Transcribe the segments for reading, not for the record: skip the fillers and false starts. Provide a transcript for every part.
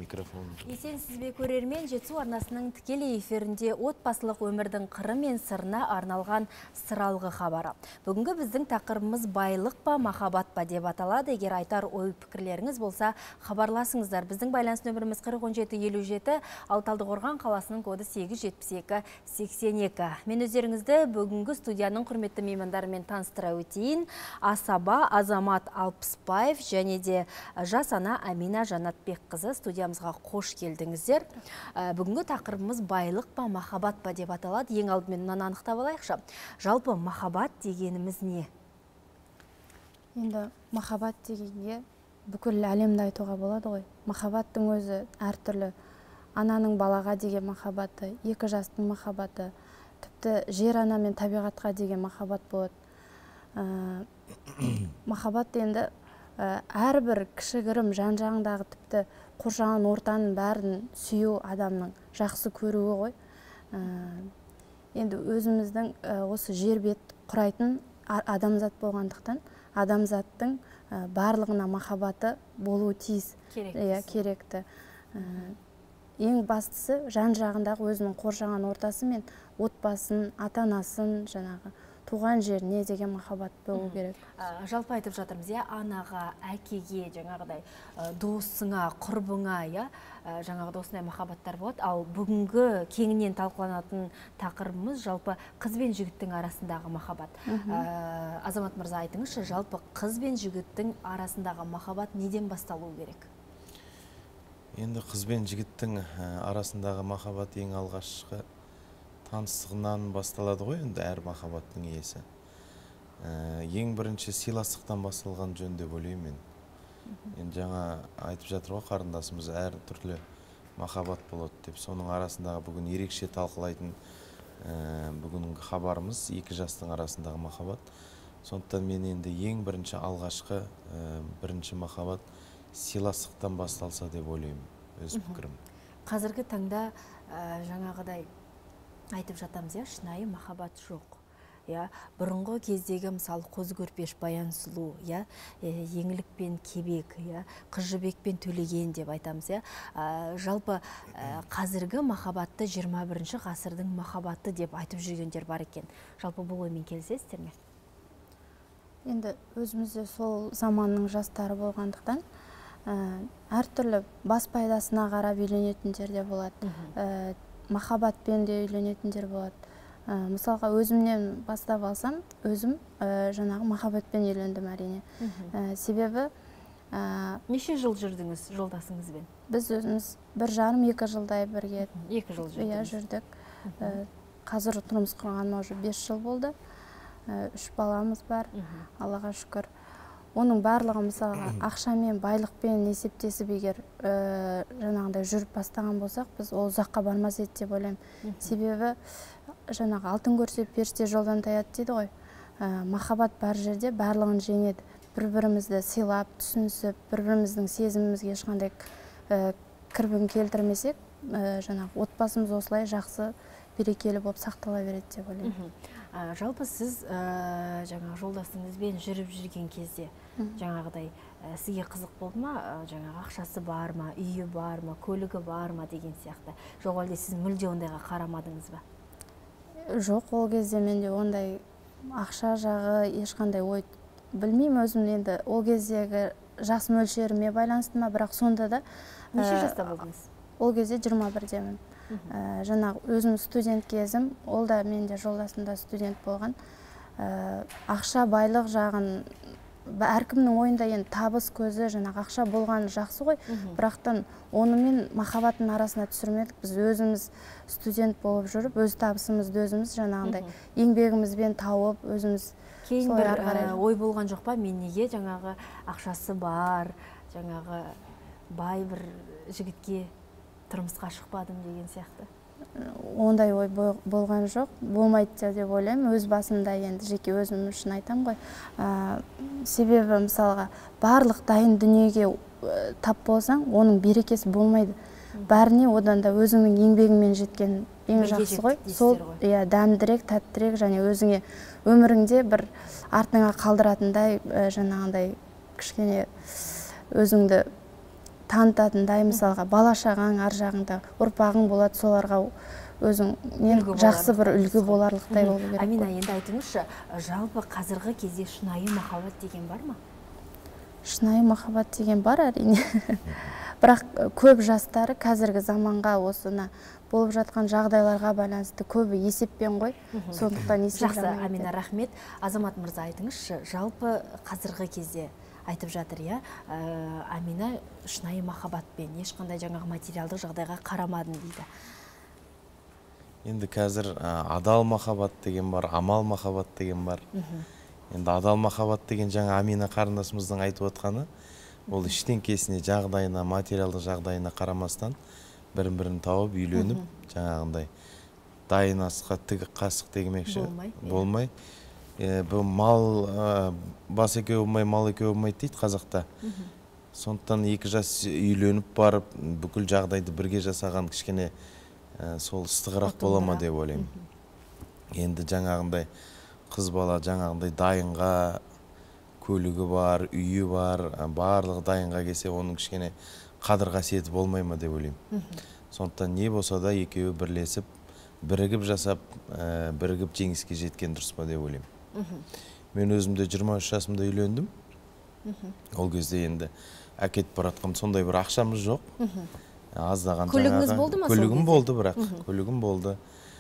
микрофон. Есенсіз бе көрермен, Жетісу арнасының тікелей эфирінде отбасылық өмірдің қыры мен сырына арналған сыралғы хабары. Бүгінгі біздің тақырыбымыз байлық па, махаббат па деп аталады. Егер айтар ой пікірлеріңіз болса, хабарласыңыздар. Біздің байланыс нөміріміз 401757, ал Талдықорған қаласының коды 87282. Мен өздеріңізді бүгінгі студияның құрметті меймандарымен таныстыра өтейін. Асаба Азамат Алпысбаев және де жас ана Амина Жанатбекқызы студиямызға қош келдіңіздер. Бүгінгі тақырыбымыз байлық па, махаббат па деп аталады. Ең алдымен мынаны анықтап алайықшы. Жалпы махаббат дегеніміз не? Енді махаббат дегенге бүкіл әлемді айтуға болады ғой. Махаббаттың өзі әртүрлі. Ананың балаға деген махаббаты, екі жастың махаббаты, тіпті жер ана мен табиғатқа деген махаббат болады. Махаббат енді әрбір кішігірім жан-жағындағы тіпті қоршаған ортаның бәрін сүю адамның жақсы көруі ғой. Енді өзіміздің осы жер бет құрайтын адамзат болғандықтан, адамзаттың барлығына махаббаты болуы тиіс, керекті. Ең бастысы жан-жағындағы өзінің қоршаған ортасы мен отбасын, ата-анасын, жаңағы туған жеріне деген махаббат болу керек. Жалпы айтып жатырмыз, анаға, әкеге, жаңағыдай досыңа, құрбыңа, жаңағы досындай махаббаттар болады. Ал бүгінгі кеңінен талқыланатын тақырыбымыз жалпы қыз бен жігіттің арасындағы махаббат. Азамат мырза, айтыңызшы, жалпы қыз бен жігіттің арасындағы махаббат неден басталуы керек? Енді қыз бен жігіттің арасындағы махаббат ең алғашқы таныстығынан басталады ғой, енді әр махаббаттың иесі. Ең бірінші сыйластықтан басталған жөн деп ойлаймын мен. Енді жаңа айтып жатыр ғой қарындасымыз, әр түрлі махаббат болады деп. Соның арасындағы бүгін ерекше талқылайтын бүгінгі хабарымыз екі жастың арасындағы махаббат. Сондықтан мен енді ең бірінші алғашқы бірінші махаббат сыйластықтан басталса деп ойлаймын, өз пікірім. Қазіргі таңда жаңағыдай айтып жатамыз, шынайы махаббат жоқ. Бұрынғы кездегі мысалы қозы көрпеш баян сұлу, еңлік пен кебек, қыз жібек пен төлеген деп айтамыз. Жалпы қазіргі махаббатты 21 ғасырдың махаббаты деп айтып жүргендер бар екен. Жалпы бұл оймен келісесіздер ме? Енді өзімізде сол заманның жастары болғандықтан әртүрлі бас пайдасына қарап үйленетіндер де болады. Махаббатпен де үйленетіндер болады. Мысалға өзімнен бастап алсам, өзім жаңағы махаббатпен үйлендім әрине. Себебі неше жыл жүрдіңіз жолдасыңызбен? Біз өзіміз 1,5-2 жылдай бірге 2 жыл жүрдік. Қазір тұрмыс құрғаныма уже 5 жыл болды. 3 баламыз бар, Аллаға шүкір. Оның барлығы мысалға ақшамен, байлықпен есептесіп егер жаңағыдай жүріп бастаған болсақ, біз ол ұзаққа бармас еді деп ойлаймын. Себебі жаңағы алтын көрсе періште жолдан таяды дейді ғой. Махаббат бар жерде барлығын жеңеді. Бір-бірімізді сыйлап, түсінісіп, бір-біріміздің сезімімізге ешқандай кірбің келтірмесек, жаңағы отбасымыз осылай жақсы берекелі болып сақтала береді деп ойлаймын. Жалпы сіз жаңағы жолдасыңызбен жүріп жүрген кезде жаңағыдай сізге қызық болды ма? Жаңағы ақшасы бар ма, үйі бар ма, көлігі бар ма деген сияқты. Жоқ, әлде сіз мүлде ондайға қарамадыңыз ба? Жоқ, ол кезде менде ондай ақша жағы ешқандай ой білмеймін, өзім енді ол кездегі жас мөлшеріме байланысты ма, бірақ сонда да неше жаста болдыңыз? Ол кезде 21-демін. Жаңағы өзім студент кезім, ол да менде жолдасымда студент болған. Ақша байлық жағын әркімнің ойында енді табыс көзі, жаңағы ақша болған жақсы ғой, бірақтан онымен махаббаттың арасына түсірмедік. Біз өзіміз студент болып жүріп, өз табысымызды өзіміз жаңағындай еңбегімізбен тауып, өзіміз кейін бір ой болған жоқ па? Мен неге жаңағы ақшасы бар, жаңағы бай бір жігітке тұрмысқа шықпадым деген сияқты? Ондай ой болған жоқ, болмайды деп ойлаймын. Өз басымда енді жеке өзім үшін айтам ғой. Себебі мысалға барлық дайын дүниеге тап болсаң, оның берекесі болмайды. Бәріне одан да өзіңнің еңбегіңмен жеткен ең жақсы ғой. Сол дәмдірек, тәттірек және өзіңе өміріңде бір артыңа қалдыратындай жаңағындай кішкене өзіңді танытатындай, мысалға бала шағаң ар жағыңда ұрпағың болады, соларға өзің жақсы бір үлгі боларлықтай болу керек. Амина, енді айтыңызшы, жалпы қазіргі кезде шынайы махаббат деген бар ма? Шынайы махаббат деген бар әрине. Бірақ көп жастары қазіргі заманға осыны болып жатқан жағдайларға байланысты көбі есеппен ғой. Сондықтан есеп Жақсы, Амина, рахмет. Азамат мырза, айтыңызшы, жалпы қазіргі кезде айтып жатыр, я, Амина шынайы махаббатпен ешқандай жаңағы материалдық жағдайға қарамадым дейді. Енді қазір адал махаббат деген бар, амал махаббат деген бар. Енді адал махаббат деген жаңа Амина қарындасымыздың айтып отқаны, ол іштеңкесіне, жағдайына, материалдық жағдайына қарамастан бірін-бірін тауып, үйленіп, жаңағындай дайын асқа тігік қасық дегенмекші болмай. Бұл мал бас екеу болмай, мал екеу болмайды дейді қазақта. Сондықтан екі жас үйленіп барып, бүкіл жағдайды бірге жасаған кішкене сол ыстығырақ бола ма деп ойлаймын. Енді жаңағындай қыз бала жаңағындай дайынға, көлігі бар, үйі бар, барлығы дайынға келсе, оның кішкене қадір қасиеті болмай ма деп ойлаймын. Сондықтан не болса да екеуі бірлесіп, бірігіп жасап, бірігіп жеңіске жеткен дұрыс па деп ойлаймын. Мен өзімде 23 жасымда үйлендім. Ол кезде енді әкетіп баратқам, сондай бір ақшамыз жоқ. Аздаған көлігіңіз болды ма? Көлігім болды, бірақ көлігім болды.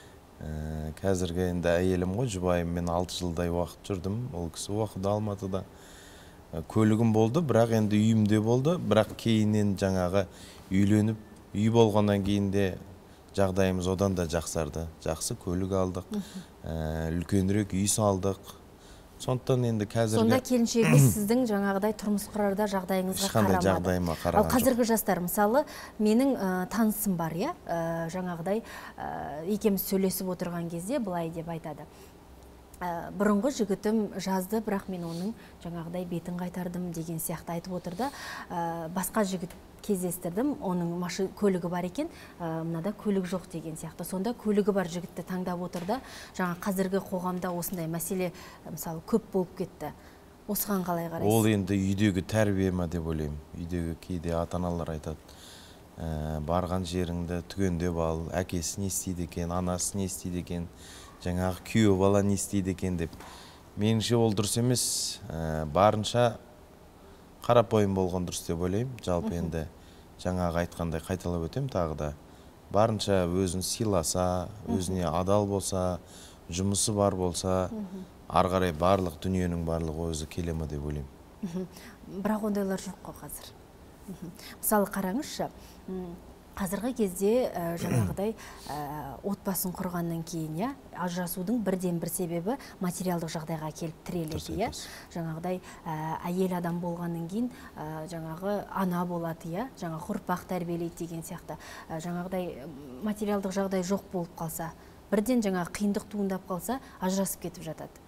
Қазіргі енді әйелім ғой, жұбайым, мен 6 жылдай уақыт жүрдім. Ол кісі оқыды Алматыда. Көлігім болды, бірақ енді үйімде болды. Бірақ кейіннен жаңағы үйленіп, үй болғаннан кейін де жағдайымыз одан да жақсарды. Жақсы көлік алдық, үлкенірек үй салдық. Сондықтан енді қазіргі... Сонда келіншегіңіз сіздің жаңағыдай тұрмыс құрарда жағдайыңызға қарамады. Ешқандай жағдайыма қараған жоқ. Ал қазіргі жастар, мысалы, менің танысым бар, я? Жаңағыдай екеуміз сөйлесіп отырған кезде былай деп айтады. Бұрынғы жігітім жазды, бірақ мен оның жаңағыдай бетін қайтардым деген сияқты айтып отырды. Басқа жігіт кездестірдім, оның көлігі бар екен, мынада көлік жоқ деген сияқты. Сонда көлігі бар жігітті таңдап отырды. Жаңа қазіргі қоғамда осындай мәселе мысалы көп болып кетті. Осыған қалай қарайсыз? Ол енді үйдегі тәрбие ма деп ойлаймын. Үйдегі кейде ата-аналар айтады, барған жеріңді түгендеп ал, әкесі не істейді екен, анасы не істейді екен, жаңағы күйеу бала не істейді екен деп. Меніңше ол дұрыс емес, барынша қарапайым болған дұрыс деп ойлаймын. Жалпы енді жаңағы айтқандай қайталап өтем тағы да. Барынша өзін сыйласа, өзіне адал болса, жұмысы бар болса, ары қарай барлық дүниенің барлығы өзі келе ме деп ойлаймын. Бірақ ондайлар жоқ қой қазір. Мысалы қараңызшы, қазіргі кезде жаңағыдай отбасын құрғаннан кейін, ажырасудың бірден бір себебі материалдық жағдайға келіп тіреледі. Жаңағыдай әйел адам болғаннан кейін жаңағы ана болады, жаңағы ұрпақ тәрбиелейді деген сияқты. Жаңағыдай материалдық жағдай жоқ болып қалса, бірден жаңағы қиындық туындап қалса, ажырасып кетіп жатады.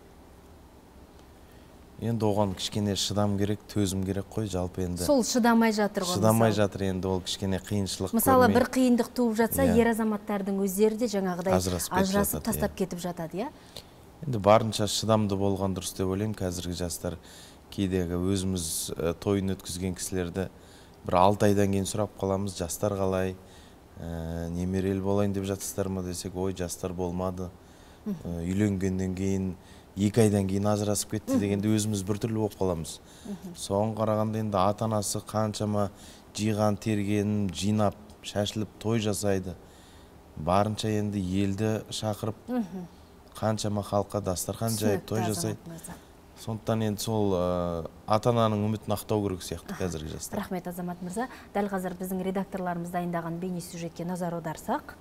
Енді оған кішкене шыдам керек, төзім керек қой, жалпы енді. Сол шыдамай жатыр ғой. Шыдамай жатыр, енді ол кішкене қиыншылық көрмей. Мысалы, бір қиындық туып жатса, ер азаматтардың өздері де жаңағыдай ажырасып тастап кетіп жатады, я? Енді барынша шыдамды болған дұрыс деп ойлаймын. Қазіргі жастар кейдегі өзіміз тойын өткізген кісілерді бір 6 айдан кейін сұрап қаламыз, жастар қалай, немерел болайын деп жатсыздар ма десек, ой, жастар болмады. Үйленгеннен кейін 2 айдан кейін ажырасып кетті дегенде өзіміз біртүрлі болып қаламыз. Соған қарағанда енді ата-анасы қаншама жиған тергенін жинап, шашылып той жасайды. Барынша енді елді шақырып, қаншама халыққа дастархан жайып той жасайды. Сондықтан енді сол ата-ананың үмітін ақтау керек сияқты қазіргі жастар. Рахмет, Азамат мырза. Дәл қазір біздің редакторларымыз дайындаған бейне сюжетке назар аударсақ.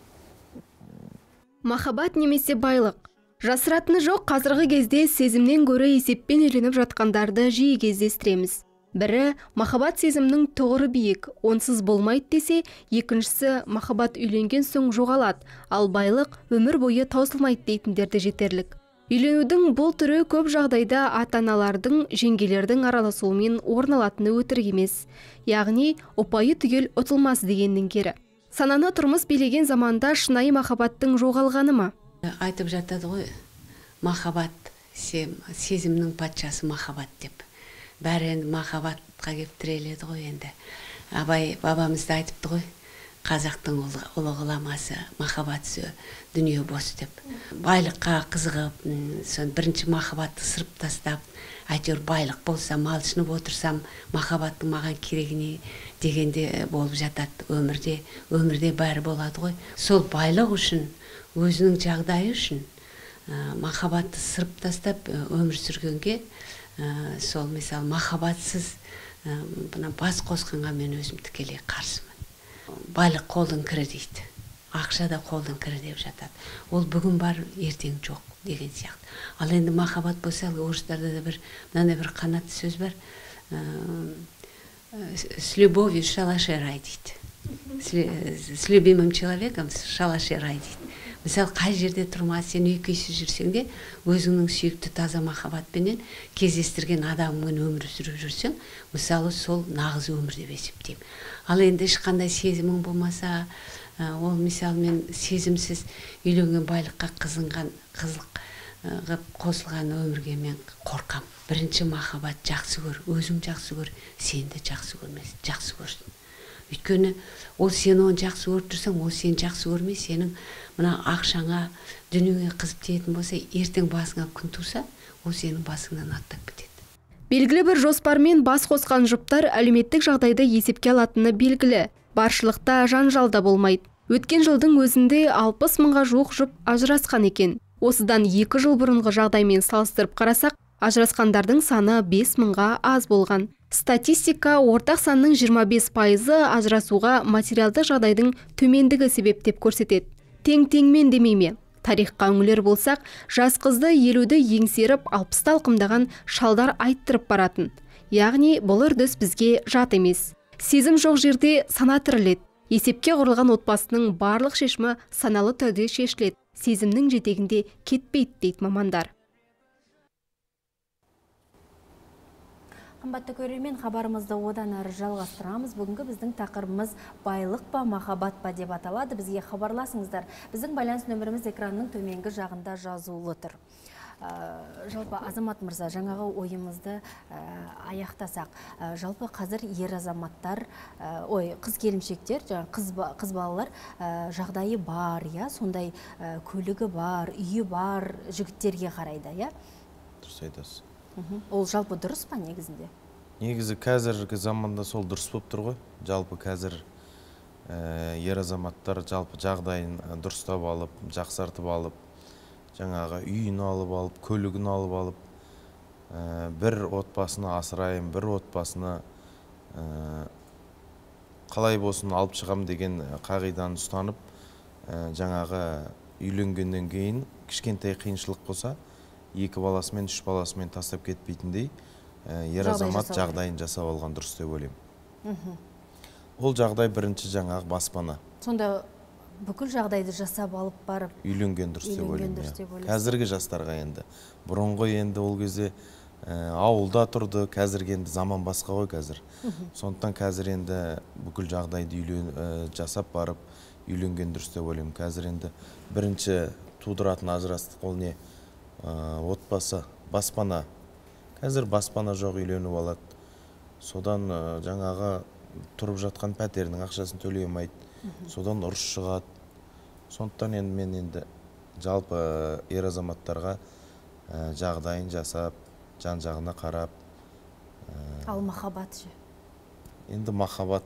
Махаббат немесе байлық. Жасыратыны жоқ, қазіргі кезде сезімнен гөрі есеппен үйленіп жатқандарды жиі кездестіреміз. Бірі махаббат сезімнің тұғыры биік, онсыз болмайды десе, екіншісі махаббат үйленген соң жоғалады, ал байлық өмір бойы таусылмайды дейтіндерді жетерлік. Үйленудің бұл түрі көп жағдайда ата-аналардың, жеңгелердің араласуымен орын алатыны өтірік емес. Яғни, ұпайы түгел ұтылмас дегеннің кері. Сананы тұрмыс билеген заманда шынайы махаббаттың жоғалғаны ма? Айтып жатады ғой, махаббат, сезімнің патшасы махаббат деп. Бәрі енді махаббатқа кеп тіреледі ғой енді. Абай бабамыз да айтыпты ғой, қазақтың ұлы ғұламасы махаббат дүние бос деп. Байлыққа қызығып, сон бірінші махаббатты сырып тастап, әйтеуір байлық болса, малшынып отырсам, махаббаттың маған керегіне дегенде болып жатады өмірде. Өмірде бәрі болады ғой. Сол байлық үшін, өзінің жағдайы үшін махаббатты сырып тастап өмір сүргенге, сол мысалы махаббатсыз бас қосқанға мен өзім тікелей қарсымын. Байлық қолдың кірі дейді. Ақша да қолдың кірі деп жатады. Ол бүгін бар, ертең жоқ деген сияқты. Ал енді махаббат болса, орыстарда да мынандай бір қанатты сөз бар. С любовью в шалаше рай дейді. С любимым человеком в шалаше рай дейді. Мысалы, қай жерде тұрма, сен үй-күйсіз жүрсең де, өзіңнің сүйікті таза махаббатпенен кездестірген адаммен өмір сүріп жүрсең, мысалы, сол нағыз өмір деп есептеймін. Ал енді ешқандай сезімің болмаса, ол мысалы мен сезімсіз үйленген байлыққа қызық қосылған өмірге мен қорқам. Бірінші махаббат жақсы көр, өзің жақсы көр, сен де жақсы көрмесін, жақсы көрсін. Өйткені ол сен оны жақсы көріп тұрсаң, ол сен жақсы көрмей, сенің мына ақшаңа, дүниеңе қызып тиетін болса, ертең басыңа күн туса, ол сенің басыңнан аттап кетеді. Белгілі бір жоспармен бас қосқан жұптар әлеуметтік жағдайды есепке алатыны белгілі. Баршылықта жанжалда болмайды. Өткен жылдың өзінде 60 мыңға жуық жұп ажырасқан екен. Осыдан 2 жыл бұрынғы жағдаймен салыстырып қарасақ, ажырасқандардың саны 5 мыңға аз болған. Статистика ортақ санның 25%-ы ажырасуға материалдық жағдайдың төмендігі себеп деп көрсетеді. Тең-теңмен демейме. Тарихқа үңілер болсақ, жас қызды 50-ді еңсеріп 60-ты алқымдаған шалдар айттырып баратын. Яғни бұл үрдіс бізге жат емес. Сезім жоқ жерде сана тіріледі. Есепке құрылған отбасының барлық шешімі саналы түрде шешіледі. Сезімнің жетегінде кетпейді дейді мамандар. Қымбатты көрермен, хабарымызды одан әрі жалғастырамыз. Бүгінгі біздің тақырыбымыз байлық па, махаббат па деп аталады. Бізге хабарласыңыздар. Біздің байланыс нөміріміз экранның төменгі жағында жазулы тұр. Жалпы Азамат мырза, жаңағы ойымызды аяқтасақ, жалпы қазір ер азаматтар, қыз келіншектер, қыз балалар жағдайы бар, сондай көлігі бар, үйі бар жігіттерге қарайды, Дұрыс айтасыз. Ол жалпы дұрыс па негізінде? Негізі қазіргі заманда сол дұрыс болып тұр ғой. Жалпы қазір ер азаматтар жалпы жағдайын дұрыстап алып, жақсартып алып, жаңағы үйін алып, көлігін алып, бір отбасыны асырайын, бір отбасыны қалай болсын алып шығам деген қағиданы ұстанып, жаңағы үйленгеннен кейін кішкентай қиыншылық болса, 2 баласымен, 3 баласымен тастап кетпейтіндей ер азамат жағдайын жасап алған дұрыс деп ойлаймын. Ол жағдай бірінші жаңағы баспана. Сонда бүкіл жағдайды жасап алып барып үйленген дұрыс деп ойлаймын. Қазіргі жастарға енді. Бұрынғы енді ол кезде ауылда тұрды, қазіргі енді заман басқа ғой қазір. Сондықтан қазір енді бүкіл жағдайды жасап барып үйленген дұрыс деп ойлаймын. Қазір енді бірінші тудыратын ажырастық ол не? Отбасы, баспана. Қазір баспана жоқ, үйленіп алады. Содан жаңағы тұрып жатқан пәтерінің ақшасын төлей алмайды. Содан ұрыс шығады. Сондықтан енді мен енді жалпы ер азаматтарға жағдайын жасап, жан-жағына қарап. Ал махаббат же? Енді махаббат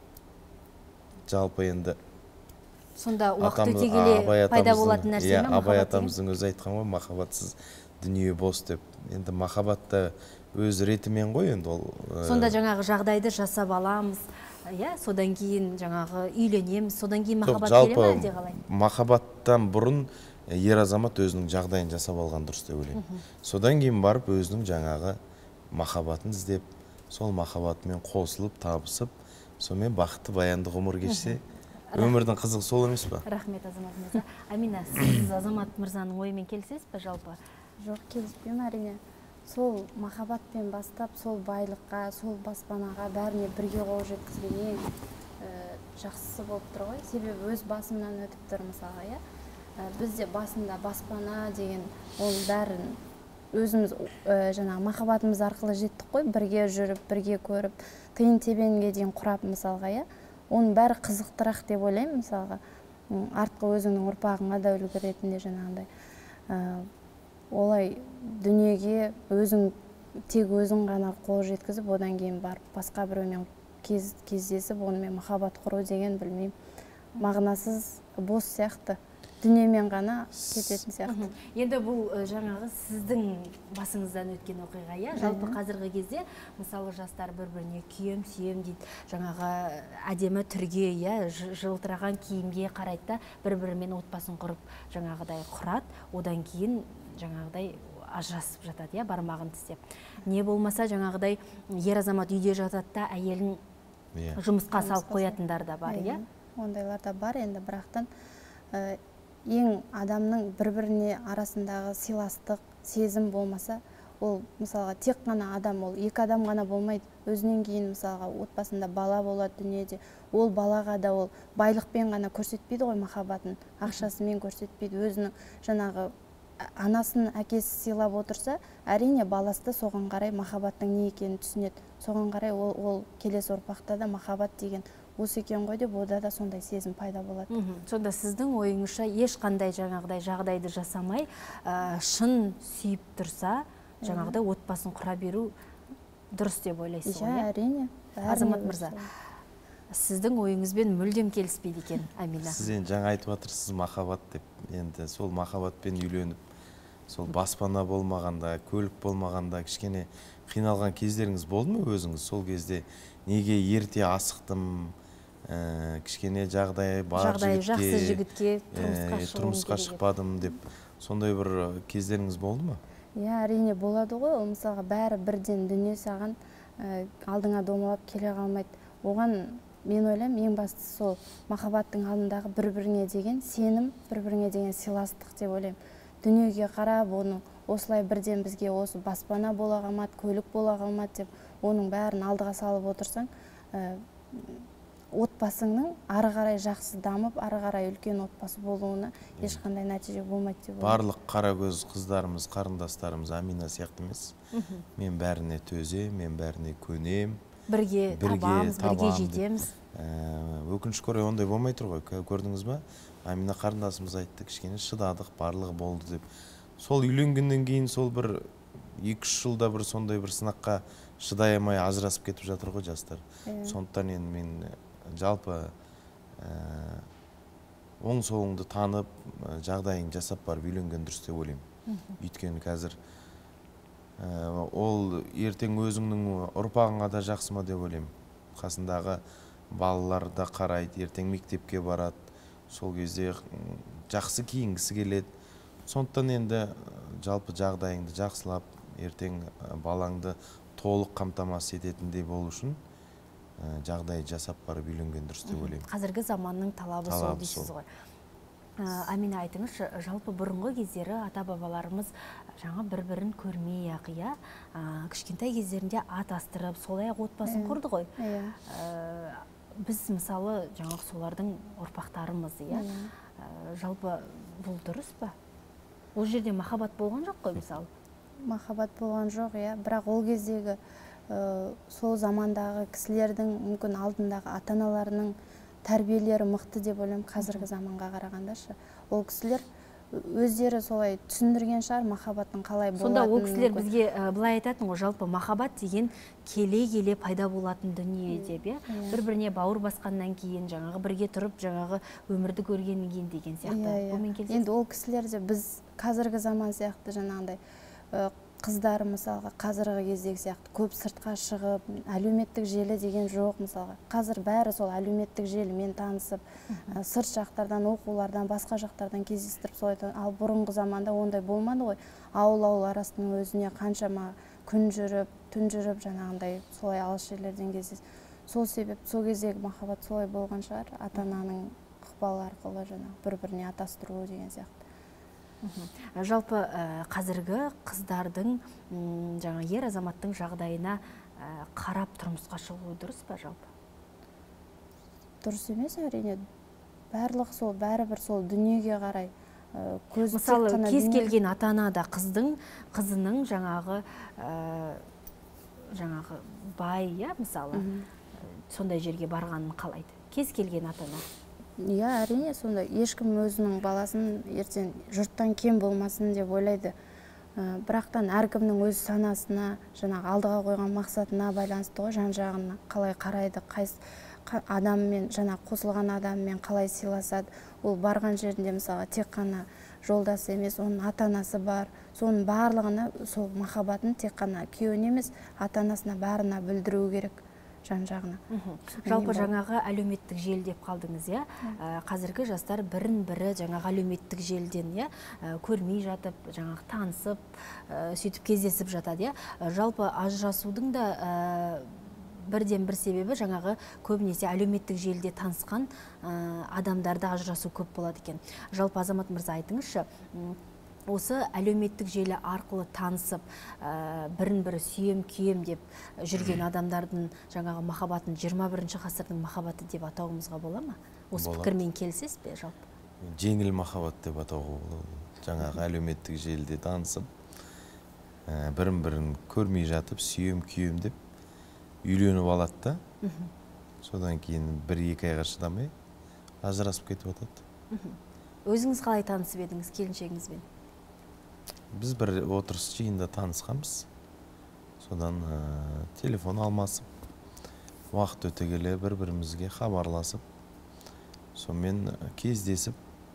жалпы енді сонда уақыт өте келе пайда болатын нәрсе ме? Абай атамыздың өзі айтқан ғой, махаббатсыз дүние бос деп. Енді махаббатта өз ретімен ғой енді ол. Сонда жаңағы жағдайды жасап аламыз, содан кейін жаңағы үйленеміз, содан кейін махаббат келе ме әлде қалай? Махаббаттан бұрын ер азамат өзінің жағдайын жасап алған дұрыс деп ойлаймын. Содан кейін барып өзінің жаңағы махаббатын іздеп, сол махаббатымен қосылып, табысып, сонымен бақытты баянды ғұмыр кешсе, өмірдің қызығы сол емес па? Рахмет, Азамат мырза. Амина, сіз Азамат мырзаның ойымен келісесіз бе жалпы? Жоқ, келіспеймін әрине. Сол махаббатпен бастап, сол байлыққа, сол баспанаға бәріне бірге қол жеткізген жақсысы болып тұр ғой. Себебі өз басымнан өтіп тұр мысалға, Бізде басында баспана деген оның бәрін өзіміз жаңағы махаббатымыз арқылы жеттік қой, бірге жүріп, бірге көріп, тиын тебенге дейін құрап мысалға, иә. Оның бәрі қызықтырақ деп ойлаймын, мысалға. Артқы өзіңнің ұрпағыңа да үлгі ретінде жаңағындай. Олай дүниеге тек өзің ғана қол жеткізіп, одан кейін барып басқа біреумен кездесіп, онымен махаббат құру деген, білмеймін, мағынасыз, бос сияқты. Дүниемен ғана кететін сияқты. Енді бұл жаңағы сіздің басыңыздан өткен оқиға, иә? Жалпы қазіргі кезде, мысалы, жастар бір-біріне күйем, сүйем дейді, жаңағы әдемі түрге, иә, жылтыраған киімге қарайды да, бір-бірімен отбасын құрып, жаңағыдай құрат, одан кейін жаңағыдай ажырасып жатады, иә, бармағын тістеп. Не болмаса, жаңағыдай ер азамат үйде жатады да, әйелін жұмысқа салып қоятындар да бар, иә? Ондайлар да бар, енді бірақтан ең адамның бір-біріне арасындағы сыйластық, сезім болмаса, ол мысалға тек қана адам, ол екі адам ғана болмайды. Өзінен кейін мысалға отбасында бала болады дүниеде. Ол балаға да ол байлықпен ғана көрсетпейді ғой махаббатын, ақшасымен көрсетпейді. Өзінің жаңағы анасын, әкесі сыйлап отырса, әрине баласы да соған қарай махаббаттың не екенін түсінеді. Соған қарай ол келесі ұрпақта да махаббат деген осы екен ғой деп, ода да сондай сезім пайда болады. Сонда сіздің ойыңызша ешқандай жаңағыдай жағдайды жасамай, шын сүйіп тұрса, жаңағыдай отбасын құра беру дұрыс деп ойлайсыз ғой? Әрине. Азамат мырза, сіздің ойыңызбен мүлдем келіспейді екен, Амина. Сіз енді жаңа айтып отырсыз махаббат деп. Енді сол махаббатпен үйленіп, сол баспана болмағанда, көлік болмағанда кішкене қиналған кездеріңіз болды ма өзіңіз? Сол кезде неге ерте асықтым, кішкене жағдай бар жігітке тұрмысқа шықпадым деп, сондай бір кездеріңіз болды ма? Иә, әрине болады ғой. Ол мысалға бәрі бірден дүние саған алдыңа домалап келе қалмайды. Оған мен ойлаймын, ең бастысы сол махаббаттың алдындағы бір-біріне деген сенім, бір-біріне деген сыйластық деп ойлаймын. Дүниеге қарап, оны осылай бірден бізге осы баспана бола қалмады, көлік бола қалмады деп, оның бәрін алдыға салып отырсаң, отбасыңның ары қарай жақсы дамып, ары қарай үлкен отбасы болуына ешқандай нәтиже болмайды деп ойлаймын. Барлық қарагөз қыздарымыз, қарындастарымыз Амина сияқты емес. Мен бәріне төзе, мен бәріне көнем. Бірге табамыз, бірге жетеміз. Өкінішке орай ондай болмай тұр ғой. Көрдіңіз ба? Амина қарындасымыз айтты, кішкене шыдадық, барлығы болды деп. Сол үйленгеннен кейін сол бір 2-3 жылда бір сондай бір сынаққа шыдай алмай ажырасып кетіп жатыр ғой жастар. Сондықтан енді мен жалпы оң солыңды танып, жағдайын жасап барып үйленген дұрыс деп ойлаймын. Өйткені қазір ол ертең өзіңнің ұрпағыңа да жақсы ма деп ойлаймын. Қасындағы балалар да қарайды, ертең мектепке барады, сол кезде жақсы киінгісі келеді. Сондықтан енді жалпы жағдайыңды жақсылап, ертең балаңды толық қамтамасыз ететіндей болу үшін жағдай жасап барып үйленген дұрыс деп ойлаймын. Қазіргі заманның талабы сол дейсіз ғой. Амина, айтыңызшы, жалпы бұрынғы кездері ата-бабаларымыз жаңа бір-бірін көрмей ақ, иә, кішкентай кездерінде ат астырып, солай отбасын құрды ғой. Біз мысалы жаңағы солардың ұрпақтарымыз, иә. Жалпы бұл дұрыс па? Ол жерде махаббат болған жоқ қой, мысалы? Махаббат болған жоқ, иә. Бірақ ол кездегі сол замандағы кісілердің, мүмкін алдындағы ата-аналарының тәрбиелері мықты деп ойлаймын, қазіргі заманға қарағандашы. Ол кісілер өздері солай түсіндірген шығар махаббаттың қалай болатынын. Сонда ол кісілер бізге былай айтатын ғой, жалпы махаббат деген келе-келе пайда болатын дүние деп, иә? Бір-біріне бауыр басқаннан кейін, жаңағы бірге тұрып, жаңағы өмірді көргеннен кейін деген сияқты. Енді ол кісілер де біз қазіргі заман сияқты жаңағындай қыздар мысалға қазіргі кездегі сияқты көп сыртқа шығып, әлеуметтік желі деген жоқ мысалға. Қазір бәрі сол әлеуметтік желімен танысып, сырт жақтардан, оқулардан, басқа жақтардан кездестіріп солай. Ал бұрынғы заманда ондай болмады ғой. Ауыл арасының өзіне қаншама күн жүріп, түн жүріп, жаңағындай солай алыс жерлерден кездесіп. Сол себеп, сол кездегі махаббат солай болған шығар, ата-ананың ықпалы арқылы жаңағы бір-біріне атастыру деген сияқты. Жалпы қазіргі қыздардың жаңа ер азаматтың жағдайына қарап тұрмысқа шығуы дұрыс па жалпы? Дұрыс емес, әрине. Барлық сол, бәрібір сол дүниеге қарай көз мысалы кез келген ата ана да қызының жаңағы бай, мысалы сондай жерге барғанын қалайды. Кез келген ата ана. Иә, әрине сондай. Ешкім өзінің баласын ертең жұрттан кем болмасын деп ойлайды. Бірақтан әркімнің өз санасына, жаңағы алдыға қойған мақсатына байланысты ғой, жан-жағына қалай қарайды, адаммен, қосылған адаммен қалай сыйласады. Ол барған жерінде мысалы тек қана жолдасы емес, оның ата-анасы бар. Соның барлығына сол махаббатын тек қана күйеуіне емес, ата-анасына бәріне білдіру керек. Жан-жағына. Жалпы жаңағы әлеуметтік желі деп қалдыңыз, қазіргі жастар бірін-бірі жаңағы әлеуметтік желіден көрмей жатып, жаңағы танысып, сөйтіп кездесіп жатады. Жалпы ажырасудың да бірден бір себебі жаңағы көбінесе әлеуметтік желіде танысқан адамдарда ажырасу көп болады екен. Жалпы Азамат мырза, айтыңызшы, осы әлеуметтік желі арқылы танысып, бірін-бірі сүйем, күйем деп жүрген адамдардың жаңағы махаббатын 21 ғасырдың махаббаты деп атауымызға бола ма? Осы пікірмен келісесіз бе жалпы? Жеңіл махаббат деп атауға болады. Жаңағы әлеуметтік желіде танысып, бірін-бірін көрмей жатып, сүйем, күйем деп үйленіп алады да. Содан кейін 1-2 айға шыдамай ажырасып кетіп жатады. Өзіңіз қалай танысып едіңіз келіншегіңізбен? Біз бір отырыс жиында танысқанбыз. Содан телефон алмасып, уақыт өте келе бір-бірімізге хабарласып, сонымен кездесіп,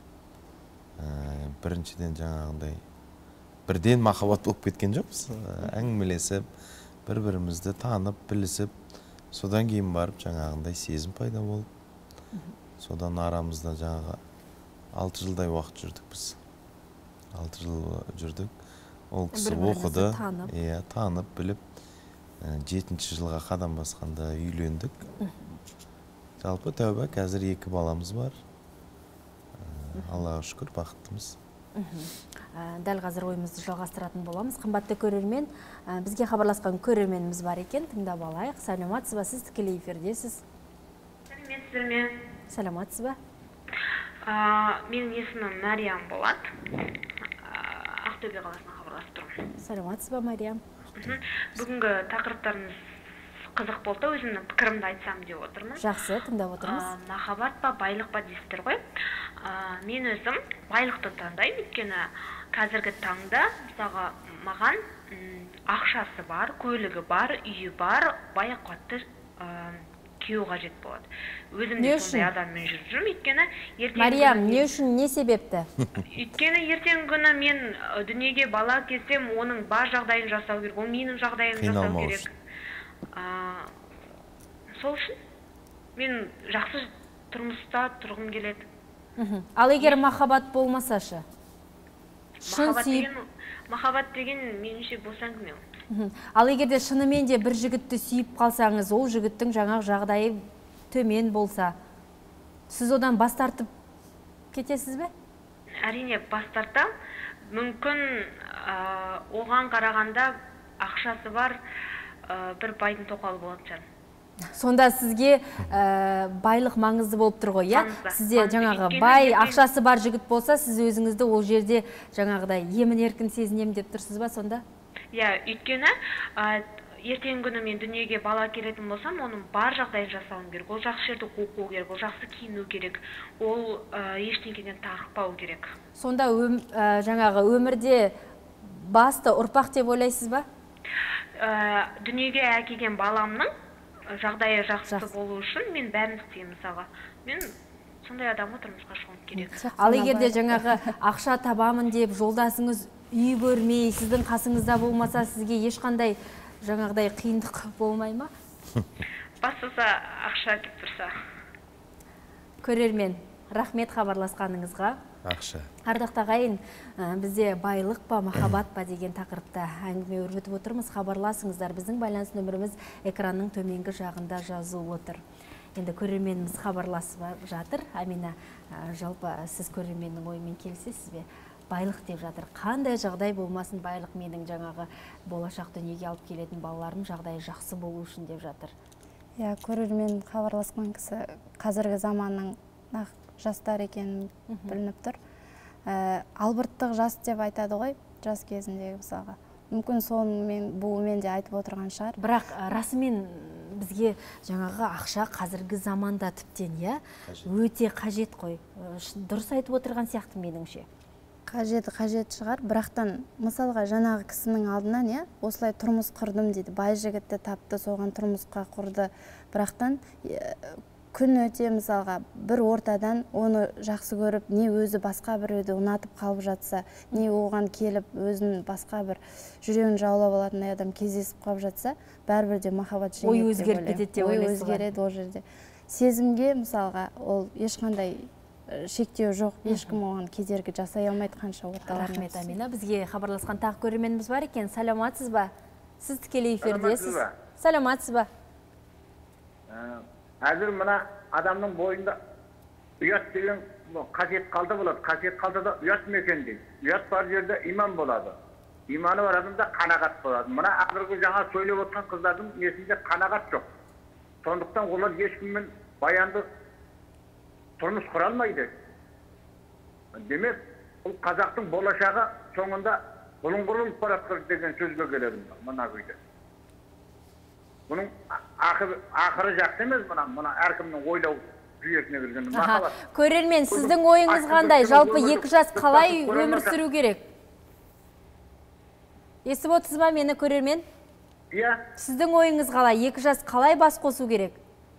біріншіден жаңағындай бірден махаббат болып кеткен жоқпыз. Әңгімелесіп, бір-бірімізді танып, білісіп, содан кейін барып жаңағындай сезім пайда болып, содан арамызда жаңағы 6 жылдай уақыт жүрдік біз. 6 жыл жүрдік. Ол кісі оқыды, танып, біліп, 7-ші жылға қадам басқанда үйлендік. Жалпы тәуба, қазір 2 баламыз бар. Аллаға шүкір, бақыттымыз. Дәл қазір ойымызды жалғастыратын боламыз. Қымбатты көрермен, бізге хабарласқан көрерменіміз бар екен, тыңдап алайық. Сәлеметсіз бе, сіз тікелей эфирдесіз. Сәлеметсіз бе? Сәлеметсіз бе? Менің есімім Мариям болады. Ақтөбе қаласынан хабарласып тұрмын. Сәлеметсіз бе, Мариям? Бүгінгі тақырыптарыңыз қызық болды, өзімнің пікірімді айтсам деп отырмын. Жақсы, тыңдап отырмыз. Махаббат па, байлық па дейсіздер ғой. Мен өзім байлықты таңдаймын, өйткені қазіргі таңда мысалға маған ақшасы бар, көлігі бар, үйі бар, бай қуатты күйеу қажет болады. Өзім де сондай адаммен жүріп жүрмін, өйткені Мариям, не үшін, не себепті? Өйткені ертеңгі күні мен дүниеге бала келсем, оның бар жағдайын жасау керек, ол менің жағдайымды жасау керек. Сол үшін мен жақсы тұрмыста тұрғым келеді. Ал егер махаббат болмасашы? Махаббат деген меніңше бос әңгіме. Ал егерде шынымен де бір жігітті сүйіп қалсаңыз, ол жігіттің жаңағы жағдайы төмен болса, сіз одан бас тартып кетесіз бе? Әрине бас тартам. Мүмкін оған қарағанда ақшасы бар бір байдың тоқалы болады шығар. Сонда сізге байлық маңызды болып тұр ғой, иә? Сізде жаңағы бай, ақшасы бар жігіт болса, сіз өзіңізді ол жерде жаңағыдай емін-еркін сезінем деп тұрсыз ба сонда? Иә, өйткені ертеңгі күні мен дүниеге бала келетін болсам, оның бар жағдайын жасауым керек. Ол жақсы жерде оқу керек, ол жақсы киіну керек, ол ештеңеден тарықпау керек. Сонда жаңағы өмірде басты ұрпақ деп ойлайсыз ба? Дүниеге әкелген баламның жағдайы жақсы болу үшін мен бәрін істеймін мысалға. Мен сондай адамға тұрмысқа шығуым керек. Ал егерде жаңағы ақша табамын деп жолдасыңыз үй көрмей, сіздің қасыңызда болмаса, сізге ешқандай жаңағыдай қиындық болмай ма? Бастаса ақша кеп тұрса. Көрермен, рахмет хабарласқаныңызға. Ақша. Ардақты ағайын, бізде байлық па, махаббат па деген тақырыпта әңгіме өрбітіп отырмыз. Хабарласыңыздар, біздің байланыс нөміріміз экранның төменгі жағында жазылып отыр. Енді көрерменіміз хабарласып жатыр. Амина, жалпы сіз көрерменнің ойымен келісесіз бе? Байлық деп жатыр. Қандай жағдай болмасын, байлық менің жаңағы болашақ дүниеге алып келетін балаларым жағдайы жақсы болу үшін деп жатыр. Иә, көрермен хабарласқан кісі қазіргі заманның жастар екенін білініп тұр. албырттық жас деп айтады ғой, жас кезіндегі мысалға. Мүмкін сонымен буымен де айтып отырған шығар. Бірақ расымен бізге жаңағы ақша қазіргі заманда тіптен өте қажет қой. Дұрыс айтып отырған сияқты меніңше. Қажет шығар, бірақтан мысалға жаңағы кісінің алдынан осылай тұрмыс құрдым дейді, бай жігітті тапты, соған тұрмысқа құрды. Бірақтан күн өте мысалға бір ортадан оны жақсы көріп, не өзі басқа біреуді ұнатып қалып жатса, не оған келіп өзін басқа бір жүрегін жаулап алатын адам кездесіп қалып жатса, бәрібір де махаббат жеңеді. Ой өзгеріп кетеді деп ойлайсыз. Ой өзгереді ол жерде. Сезімге мысалға ол ешқандай шектеу жоқ, ешкім оған кедергі жасай алмайды қанша орталарына. Рахмет, Амина. Бізге хабарласқан тағы көрерменіміз бар екен. Саламатсыз ба? Сіз тікелей эфирдесіз. Саламатсыз ба? Әзір мына адамның бойында ұят деген қасиет қалды болады. Қасиет қалды да ұят мекен дейді. Ұят бар жерде иман болады. Иманы бар адамда қанағат болады. Мына ақырғы жаңа сөйлеп отырған қыздардың несінде қанағат жоқ. Сондықтан олар ешкіммен баянды тұрмыс құра алмайды. Демек, бұл қазақтың болашағы соңында бұлыңғырылып баратыр деген сөзге келеді мына күйде. Бұның ақыры жақсы емес, мына әркімнің ойлау жүйесіне келген махаббат. Көрермен, сіздің ойыңыз қандай? Жалпы екі жас қалай өмір сүру керек? Естіп отырсыз ба мені, көрермен? Иә. Сіздің ойыңыз қалай? Екі жас қалай бас қосу керек?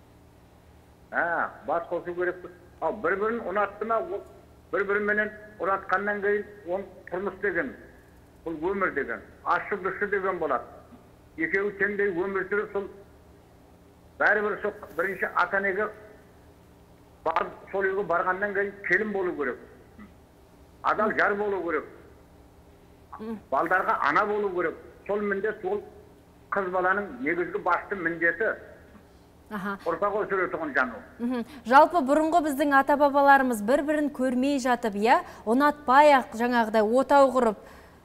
Бас қосу керек. Бір-бірін ұнатты ма, бір-біріменен ұнатқаннан кейін ол тұрмыс деген, бұл өмір деген, ашы-дүші деген болады. Екеуі теңдей өмір сүріп, сол бәрібір сол бірінші ата-енеге сол үйге барғаннан кейін келін болу керек. Адал жар болу керек. Балдарға ана болу керек. Сол міндет, сол қыз баланың негізгі басты міндеті. Ұрпақ өсіретұғын жаңу. Жалпы бұрынғы біздің ата-бабаларымыз бір-бірін көрмей жатып, ұнатпай-ақ жаңағыдай отау құрып.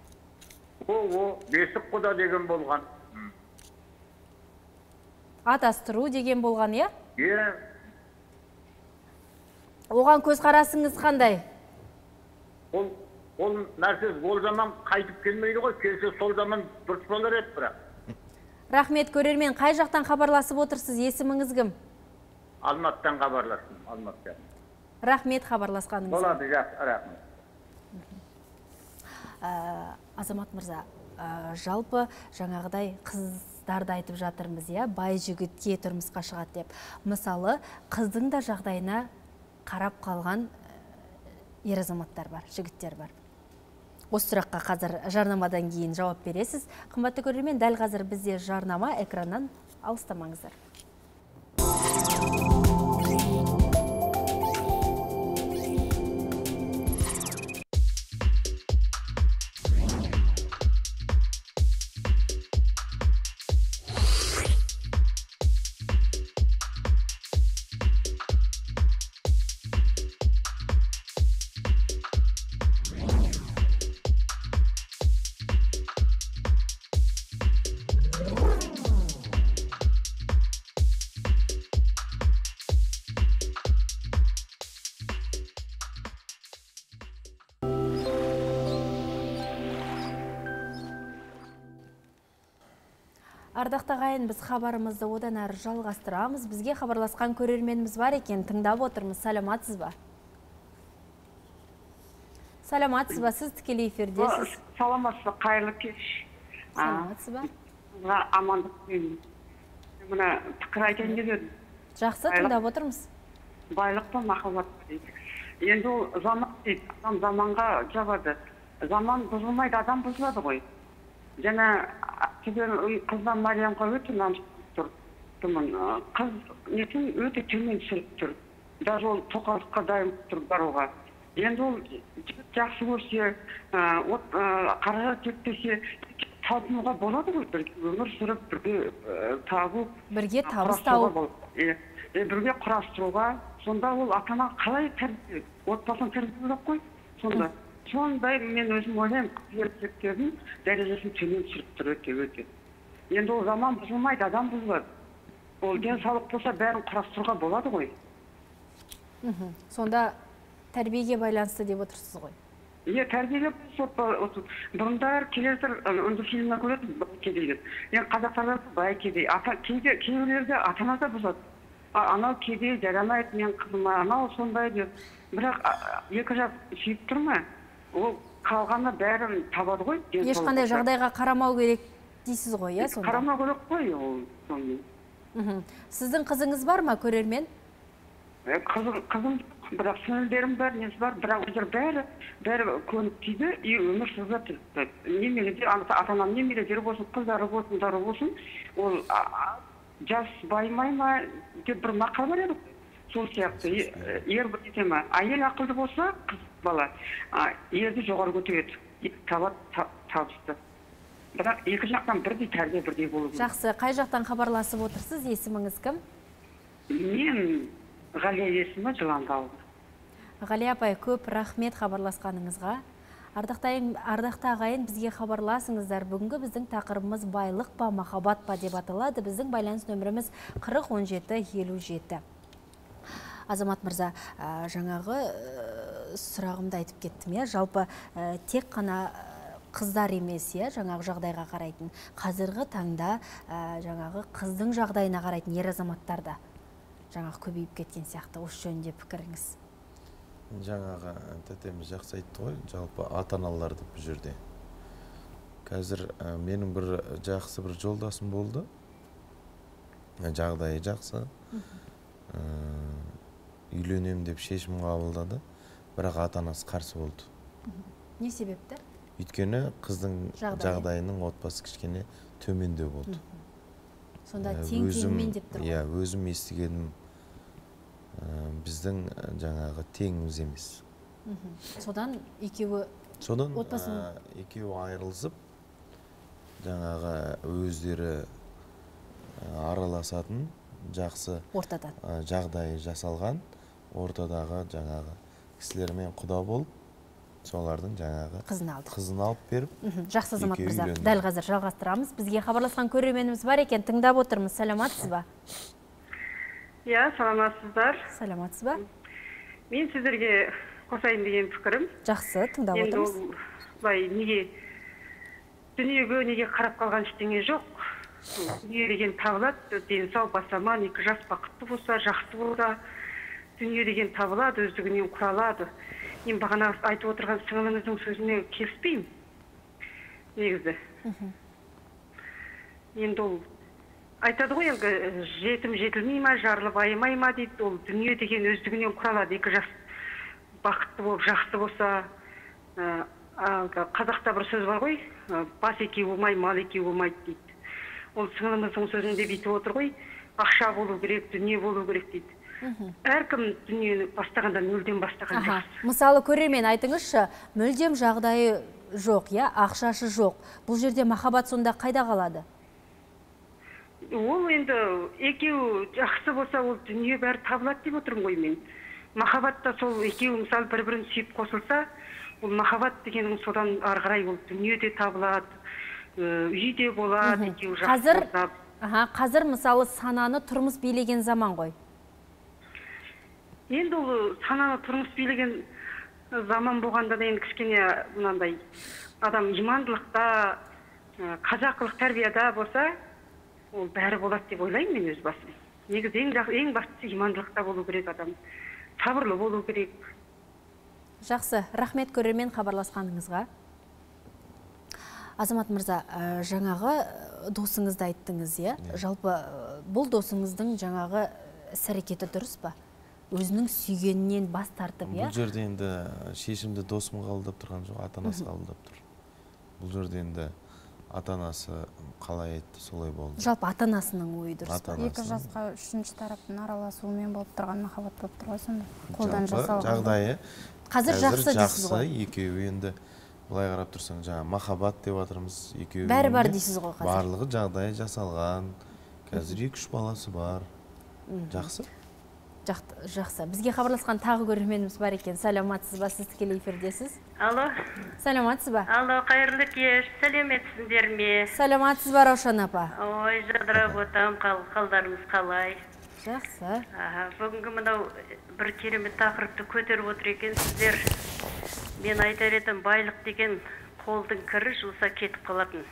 Бесік құда деген болған. Атастыру деген болған, Иә. Оған көзқарасыңыз қандай? Ол нәрсіз, ол заман қайтып келмейді ғой, келсе сол заман дұрыс болар еді бірақ. Рахмет, көрермен, қай жақтан хабарласып отырсыз, есіміңіз кім? Алматыдан хабарластым, Алматыдан. Рахмет хабарласқаныңыз. Болады, жақсы, рахмет. Азамат мырза, жалпы жаңағыдай қыздарды айтып жатырмыз, бай жігітке тұрмысқа шығады деп. Мысалы, қыздың да жағдайына қарап қалған ер азаматтар бар, жігіттер бар. Осы сұраққа қазір жарнамадан кейін жауап бересіз. Қымбатты көрермен, дәл қазір бізде жарнама, экраннан алыстамаңыздар. Ардақты ағайын, біз хабарымызды одан әрі жалғастырамыз. Бізге хабарласқан көрерменіміз бар екен, тыңдап отырмыз. Саламатсыз ба? Саламатсыз ба? Сіз тікелей эфирдесіз. Саламатсыз ба? Қайырлы кеш. Саламатсыз ба? Амандық деймін. Мына пікір айтайын деп едім. Жақсы, тыңдап отырмыз. Байлық па, махаббат дейді. Енді ол заман дейді, адам заманға жабады. Заман бұзылмайды, адам бұзылады ғой. Жаңа қыздан Мариямға өте намысып тұрмын. Қыз нетін өте төмен түсіріп тұр. Даже ол тоқалдыққа дайын тұр баруға. Енді ол жақсы көрсе, қаражат жетпесе, табынуға болады ғой, бірге өмір сүріп, бірге табу. Бірге табыс тауып. Бірге құрастыруға. Сонда ол ата-ана қалай тәрбие, отбасын тәрбиелеп қой. Сондай мен өзім ойлаймын, еркектердің дәрежесін төмен түсіріп тұр өте. Енді ол заман бұзылмайды, адам бұзылады. Ол денсаулық болса бәрін құрастыруға болады ғой. Сонда тәрбиеге байланысты деп отырсыз ғой. тәрбиелеп бұрындар келесір үнді фильмнен көретін байке дейді. Қазақтарда байке дейді. Кейбіреулерде ата-анасы бұзады. Анау кедей жарамайды, мен қызыма, анау сондай деп. Бірақ екі жақ сүйіп тұр ма? Ол қалғаны бәрін табады ғой. Ешқандай жағдайға қарамау керек дейсіз ғой, иә, сонда? Қарамау керек қой ол сонымен. Сіздің қызыңыз бар ма, көрермен? Қызым, бірақ сіңілдерім бар, несі бар, бірақ өздер бәрі көніп тиді, и өмір сүріп жатыр. Немереде, ата-анам немерелері болсын, қыздары болсын, ол жас байымай ма деп бір мақал бар еді. Сол сияқты, ер бір десе ма, әйел ақылды болса, қыз бала, ерді жоғары көтереді, табысты. Бірақ екі жақтан бірдей тәрбие бірдей болу керек. Жақсы, қай жақтан хабарласып отырсыз, есіміңіз кім? Мен Ғалия есімі Жыландау. Ғалия апай, көп рахмет хабарласқаныңызға. Ардақты ағайын, бізге хабарласыңыздар. Бүгінгі біздің тақырыбымыз байлық па, махаббат па деп аталады. Біздің байланыс нөміріміз 401757. Азамат мырза, жаңағы сұрағымды айтып кеттім, жалпы тек қана қыздар емес, жаңағы жағдайға қарайтын. Қазіргі таңда жаңағы қыздың жағдайына қарайтын ер азаматтар да жаңағы көбейіп кеткен сияқты. Осы жөнінде пікіріңіз? Жаңағы тәтеміз жақсы айтты ғой, жалпы ата-аналарды бұл жерде. Қазір менің бір жақсы бір жолдасым болды. Жағдайы жақсы. Үйленем деп шешім қабылдады, бірақ ата-анасы қарсы болды. Не себепті? Өйткені қыздың жағдайының отбасы кішкене төмендеу болды. Сонда тең келмен деп тұр ғой? Өзім естігенім, біздің жаңағы теңіміз емес. Содан екеуі айырылысып, жаңағы өздері араласатын жақсы жағдай жасалған, ортадағы жаңағы кісілермен құда болып, солардың жаңағы қызын алып беріп, жақсы Азамат мырза, дәл қазір жалғастырамыз. Бізге хабарласқан көрерменіміз бар екен, тыңдап отырмыз. Саламатсыз ба? Саламатсыздар. Саламатсыз ба? Мен сіздерге қосайын деген пікірім. Жақсы, тыңдап отырмыз. Неге дүниеге неге қарап қалған ештеңе жоқ. Дүние деген табылады, дені сау басаман, екі жас бақытты болса, жақсы болса, дүние деген табылады, өздігінен құралады. Мен бағана айтып отырған сіңіліңіздің сөзіне келіспеймін. Негізі. Енді ол айтады ғой, жетім жетілмей ма, жарлы байымай ма дейді. Ол дүние деген өздігінен құралады. Екі жас бақытты болып, жақсы болса, қазақта бір сөз бар ғой, бас екеу болмай, мал екеу болмайды дейді. Ол сіңіліміздің сөзінде бүйтіп отыр ғой, ақша болу керек, дүние болу керек дейді. Әркім дүниені бастағанда нөлден бастаған жақсы. Мысалы, көрермен айтыңызшы, мүлдем жағдайы жоқ, ақшасы жоқ. Бұл жерде махаббат сонда қайда қалады? Ол енді екеу жақсы болса, ол дүние бәрі табылады деп отырмын ғой мен. Махаббатта сол екеу мысалы бір-бірін сүйіп қосылса, ол махаббат дегенің содан ары қарай ол дүние де табылады, үй де болады, екеу жақсы болса. Қазір мысалы сананы тұрмыс билеген заман ғой. Енді ол сананы тұрмыс билеген заман болғанда да енді кішкене мынандай адам имандылықта, қазақылық тәрбияда болса, ол бәрі болады деп ойлаймын мен өз басым. Негізі ең бастысы имандылықта болу керек адам. Сабырлы болу керек. Жақсы, рахмет көрермен хабарласқаныңызға. Азамат мырза, жаңағы досыңызды айттыңыз, жалпы бұл досыңыздың жаңағы іс-әрекеті дұрыс па? Өзінің сүйгенінен бас тартып, Бұл жерде енді шешімді досым қабылдап тұрған жоқ, ата-анасы қабылдап тұр. Бұл жерде енді ата-анасы қалай айтты, солай болды. Жалпы ата-анасының ойы дұрыс па? Екі жасқа үшінші тараптың араласуымен болып тұрған махаббат болып тұр ғой сонда. Қолдан жасалған. Жағдайы қазір жақсы дейсіз ғой. Екеуі енді былай қарап тұрсаң, жаңа махаббат деп жатырмыз, екеуі. Бәрі бар дейсіз ғой қазір. Барлығы жағдайы жасалған. Қазір 2-3 баласы бар. Жақсы. Жақсы. Бізге хабарласқан тағы көрерменіміз бар екен. Саламатсыз ба, сіз тікелей эфирдесіз? Алло. Саламатсыз ба? Алло, қайырлы кеш. Сәлеметсіздер ме? Саламатсыз ба, Раушан апа? Ой, жадырап отам, қалдарыңыз қалай? Жақсы. Бүгінгі мынау бір керемет тақырыпты көтеріп отыр екенсіздер. Мен айтар едім, байлық деген қолдың кірі жуса кетіп қалатын.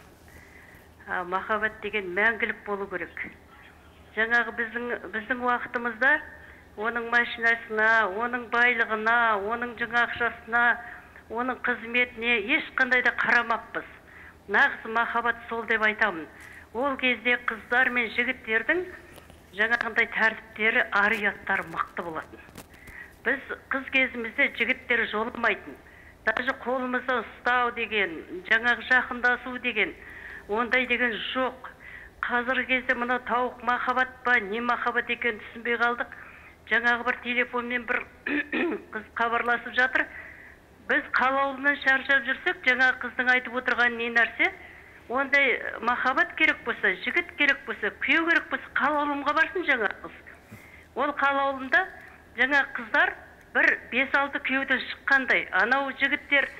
Махаббат деген мәңгілік болу керек. Жаңағы біздің уақытымызда оның машинасына, оның байлығына, оның жаңа ақшасына, оның қызметіне ешқандай да қарамаппыз. Нағыз махаббат сол деп айтамын. Ол кезде қыздар мен жігіттердің жаңағындай тәртіптері, ар-ұяттары мықты болатын. Біз қыз кезімізде жігіттер жоламайтын. Даже қолымызды ұстау деген, жаңағы жақындасу деген, ондай деген жоқ. Қазіргі кезде мына тауық махаббат па, не махаббат екенін түсінбей қалдық. Жаңағы бір телефонмен бір қыз хабарласып жатыр. Біз қалаулынан шаршап жүрсек, жаңағы қыздың айтып отырған не нәрсе? Ондай махаббат керек болса, жігіт керек болса, күйеу керек болса, қалаулымға барсын жаңа қыз. Ол қалаулымда жаңа қыздар бір 5-6 күйеуден шыққандай, анау жігіттер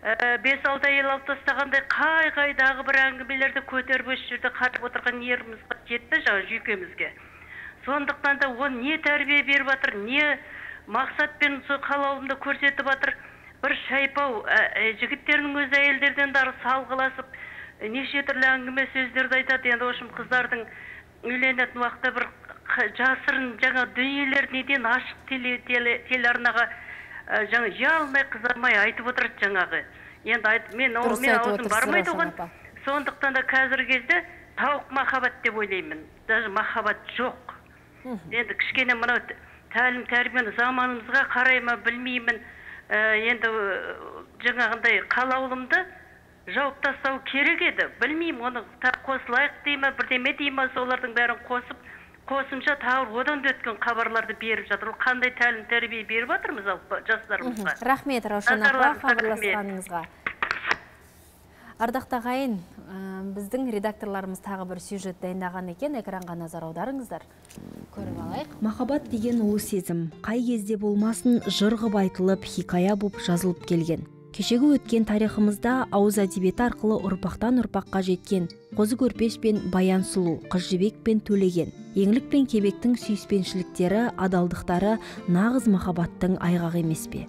5-6 әйел алып тастағандай қай-қайдағы бір әңгімелерді көтеріп өз жерде қарап отырған ерімізге жетті жаңа жүйкемізге. Сондықтан да ол не тәрбие беріп жатыр, не мақсатпен сол қалаулымды көрсетіп жатыр. Бір шайпау жігіттердің өз әйелдерден дары салғыласып, неше түрлі әңгіме сөздерді айтады. Енді ошым қыздардың үйленетін уақытта бір жасырын жаңа дүниелер неден ашық телеарнаға жаңа ұялмай қызармай айтып отырады жаңағы. Енді мен аузым бармайды оған. Сондықтан да қазіргі кезде тауық махаббат деп ойлаймын. Даже махаббат жоқ. Енді кішкене мынау тәлім тәрбиені заманымызға қарай ма білмеймін. Енді жаңағындай қалаулымды жауып тастау керек еді. Білмеймін, оны қосылайық дей ма, бірдеме дей ма, солардың бәрін қосымша тағы одан да өткен хабарларды беріп жатыр. Ол қандай тәлім тәрбие беріп жатырмыз жастарымызға. Рахмет, Раушан апа, хабарласқаныңызға. Ардақта ағайын, біздің редакторларымыз тағы бір сюжет дайындаған екен, экранға назар аударыңыздар. Көріп алайық. Махаббат деген ұлы сезім, қай кезде болмасын жыр ғып айтылып, хикая боп жазылып келген. Кешегі өткен тарихымызда ауыз әдебиеті арқылы ұрпақтан ұрпаққа жеткен Қозы Көрпеш пен Баян Сұлу, Қыз Жібек пен Төлеген, Еңлік пен Кебектің сүйіспеншіліктері, адалдықтары нағыз махаббаттың айғағы емес пе?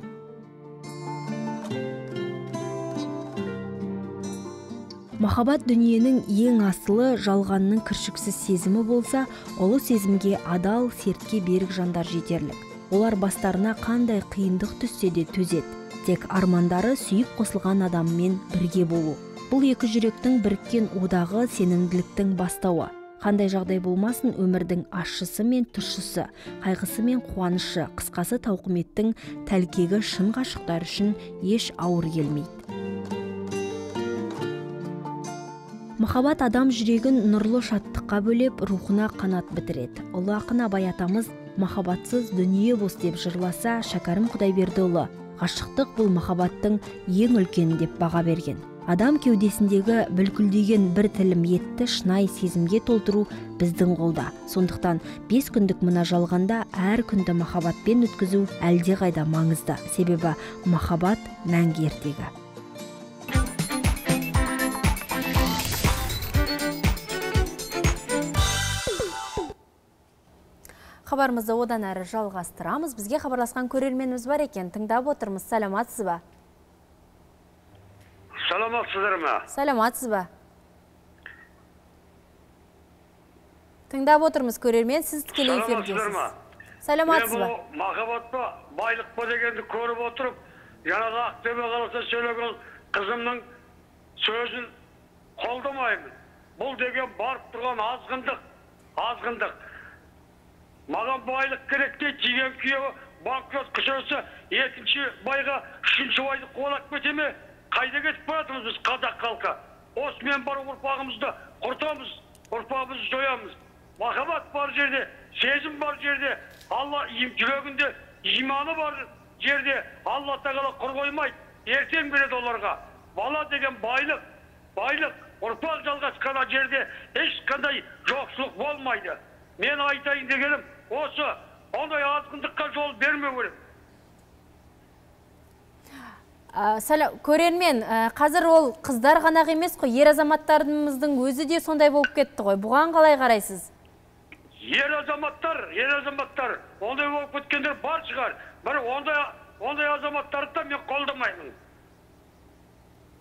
Махаббат дүниенің ең асылы, жалғанның кіршіксіз сезімі болса, ұлы сезімге адал, сертке берік жандар жетерлік. Олар бастарына қандай қиындық түссе де төзет. Тек армандары сүйіп қосылған адаммен бірге болу. Бұл екі жүректің біріккен одағы сенімділіктің бастауы. Қандай жағдай болмасын, өмірдің ащысы мен тұщысы, қайғысы мен қуанышы, қысқасы тауқыметтің тәлкегі шын ғашықтар үшін еш ауыр келмейді. Махаббат адам жүрегін нұрлы шаттыққа бөлеп, рухына қанат бітіреді. Ұлы ақын Абай атамыз махаббатсыз дүние бос деп жырласа, Шәкәрім Құдайбердіұлы ғашықтық бұл махаббаттың ең үлкені деп баға берген. Адам кеудесіндегі бүлкілдеген бір тілім етті шынайы сезімге толтыру біздің қолда. Сондықтан 5 күндік мына жалғанда әр күнді махаббатпен өткізу әлде қайда маңызды. Себебі махаббат мәңгі ертегі. Хабарымызды одан әрі жалғастырамыз. Бізге хабарласқан көрерменіміз бар екен. Тыңдап отырмыз. Саламатсыз ба? Саламатсыздар ма? Саламатсыз ба? Тыңдап отырмыз көрермен, сіз тікелей эфирдесіз. Саламатсыз ба? Мен махаббат па, байлық па дегенді көріп отырып, жаңағы Ақтөбе қаласында сөйлеген қызымның сөзін қолдамаймын. Бұл деген барып тұрған азғындық. Маған байлық керек те, тиген күйеуі банкрот күшесі екінші байға үшінші байды қуалап кетеме? Қайда кетіп баратымыз біз қазақ халқы? Осымен бар ұрпағымызды құртамыз, ұрпағымызды жоямыз. Махаббат бар жерде, сезім бар жерде, Алла жүрегінде иманы бар жерде, Алла тағала құр қоймайды, ертең береді оларға. Бала деген байлық, ұрпақ жалғасқан жерде ешқандай жоқшылық болмайды. Мен айтайын дегенім осы, ондай азғындыққа жол бермеу керек. Көрермен, қазір ол қыздар ғана емес қой, ер азаматтарымыздың өзі де сондай болып кетті ғой. Бұған қалай қарайсыз? Ер азаматтар, ондай болып кеткендер бар шығар. Бір ондай азаматтарды да мен қолдамаймын.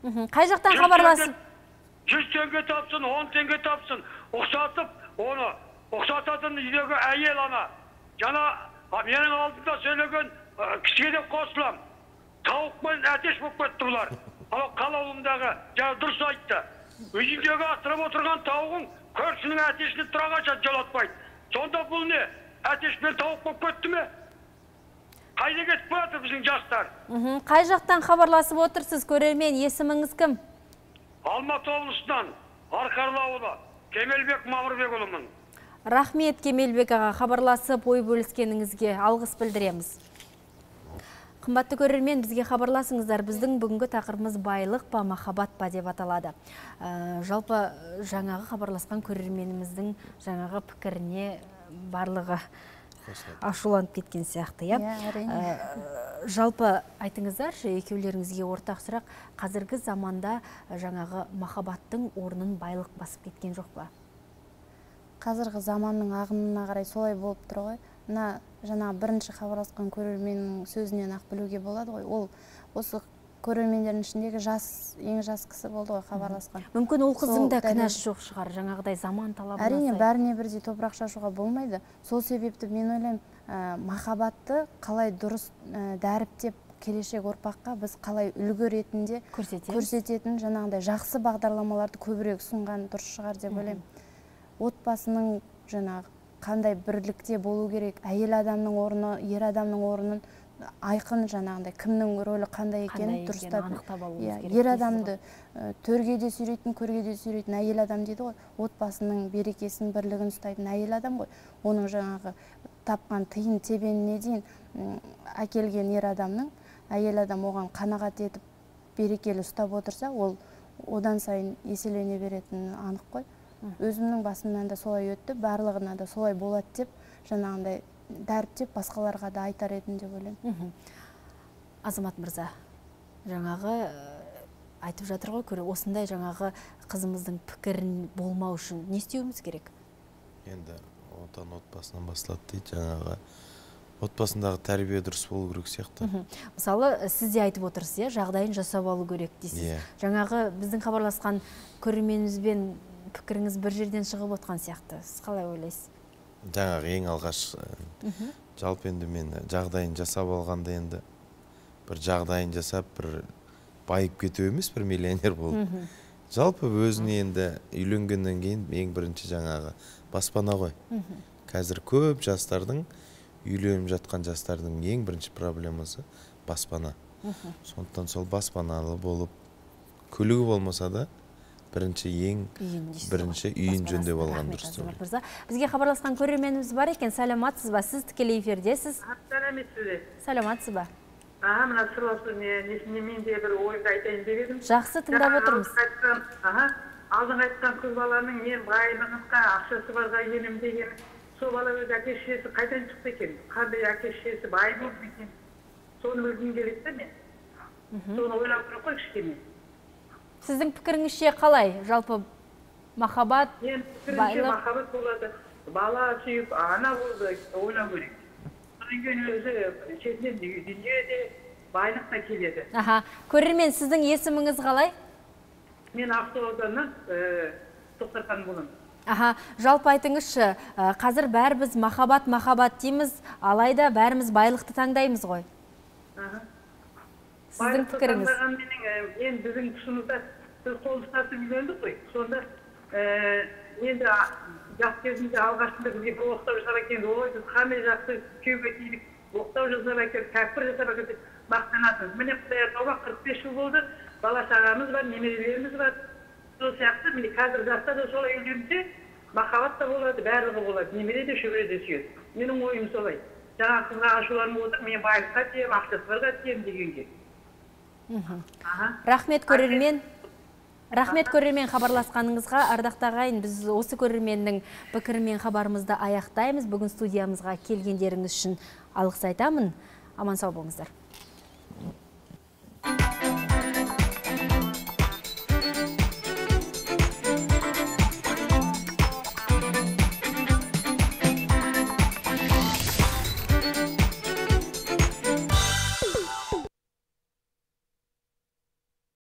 Қай жақтан хабарласып? 100 теңге тапсын, 10 теңге тапсын, ұқсатып, оны ұқсататын үйдегі әйел ана. Жана менің алдымда сөйлеген кісіге деп қосылам. Тауықпен әтеш болып кетті бұлар. Қалауымдағы дұрыс айтты. Үйіндегі асырып отырған тауығың көршінің әтешіне тұрағаша жолатпайды. Сонда бұл не? Әтешпен тауық болып кетті ме? Қайда кетіп жатыр біздің жастар? Қай жақтан хабарласып отырсыз, көрермен, есіміңіз кім? Алматы облысынан, Арқарлы ауылы, Кемелбек Мамырбекұлымын. Рахмет, Кемелбек аға, хабарласып ой бөліскеніңізге алғыс білдіреміз. Қымбатты көрермен, бізге хабарласыңыздар. Біздің бүгінгі тақырыбымыз байлық па, махаббат па деп аталады. Жалпы жаңағы хабарласқан көрерменіміздің жаңағы пікіріне барлығы ашуланып кеткен сияқты, жалпы айтыңыздаршы, екеулеріңізге ортақ сұрақ, қазіргі заманда жаңағы махаббаттың орнын байлық басып кеткен жоқ па? Қазіргі заманның ағымына қарай солай болып тұр ғой. Жаңа бірінші хабарласқан көрерменнің сөзінен ақ білуге болады ғой. Ол осы көрермендердің ішіндегі ең жас кісі болды ғой хабарласқан. Мүмкін ол қыздың да кінәсі жоқ шығар, жаңағыдай заман талабына сай. Әрине, бәріне бірдей топырақ шашуға болмайды. Сол себепті мен ойлаймын, махаббатты қалай дұрыс дәріптеп келешек ұрпаққа біз қалай үлгі ретінде көрсететін жаңағыдай жақсы бағдарламаларды көбірек ұсынған дұрыс шығар деп ойлаймын. Отбасының жаңағы қандай бірлікте болу керек, әйел адамның орны, ер адамның орнын айқын жаңағындай кімнің рөлі қандай екенін дұрыстап, ер адамды төрге де сүйрейтін, көрге де сүйрейтін әйел адам дейді ғой. Отбасының берекесін, бірлігін ұстайтын әйел адам ғой. Оның жаңағы тапқан тиын тебеніне дейін әкелген ер адамның, әйел адам оған қанағат етіп берекелі ұстап отырса, ол одан сайын еселене беретіні анық қой. Өзімнің басымнан да солай өтті, барлығына да солай болады деп, жаңағындай дәріптеп басқаларға да айтар едім деп ойлаймын. Азамат мырза, жаңағы айтып жатыр ғой, осындай жаңағы қызымыздың пікірін болмау үшін не істеуіміз керек? Енді отан отбасынан басталады дейді, жаңағы отбасындағы тәрбие дұрыс болу керек сияқты. Мысалы, сіз де айтып отырсыз, жағдайын жасап алу керек дейсіз. Жаңағы біздің хабарласқан көрерменімізбен пікіріңіз бір жерден шығып отқан сияқты. Сіз қалай ойлайсыз? Жаңағы ең алғаш жалпы енді мен жағдайын жасап алғанда енді бір жағдайын жасап бір байып кету емес, бір миллионер болып. Жалпы өзіне енді үйленгеннен кейін ең бірінші жаңағы баспана ғой. Қазір көп жастардың, үйленіп жатқан жастардың ең бірінші проблемасы баспана. Сондықтан сол баспаналы болып, көлігі болмаса да бірінші үйін жөндеп алған дұрыс. Бізге хабарласқан көрерменіміз бар екен. Саламатсыз ба? Сіз тікелей эфирдесіз. Сәлеметсіз бе? Саламатсыз ба? Мына сырласу мен де бір ойды айтайын деп едім. Жақсы, тыңдап отырмыз. Алдыңғы айтқан қыз баланың мен байлығына, ақшасы барға келем деген, сол бала өз әке-шешесі қайдан шықты екен? Қандай әке-шешесі бай болды екен? Соны білгім келеді де мен. Соны ойлап тұрып қой кішкене. Сіздің пікіріңізше қалай? Жалпы махаббат, байлық? Пікіріңше махаббат болады. Бала сүйіп, ана болды, ойлау керек. Содан кейін өзі шетінен дүние де байлық та келеді. Көрермен, сіздің есіміңіз қалай? Мен Ақтауданнан Тоқтархан боламын. Жалпы айтыңызшы, қазір бәріміз махаббат дейміз, алайда бәріміз байлықты таңдаймыз ғой. Сіздің пікіріңіз? Мен біздің тұшымызда біз қол ұстасып үйлендік қой. Сонда енді жас кезінде алғашында бізге бір оқтау жасап әкелді. Ой, біз қандай жақсы күйеуге тидік, оқтау жасап әкелді, кәпір жасап әкелді, мақтанатынбыз. Міне Құдай тауба 45 жыл болды, бала шағамыз бар, немерелеріміз бар. Сол сияқты міне қазір жаста да солай үйленсе, махаббат та болады, барлығы болады. Немере де шөбере де сүйеді. Менің ойым солай. Жаңа қызға ашуланып отыр, мен байлыққа тием, ақшасы барға тием дегенге. Рахмет көрермен хабарласқаныңызға. Ардақты ағайын, біз осы көрерменнің пікірімен хабарымызды аяқтаймыз. Бүгін студиямызға келгендеріңіз үшін алғыс айтамын. Аман сау болыңыздар.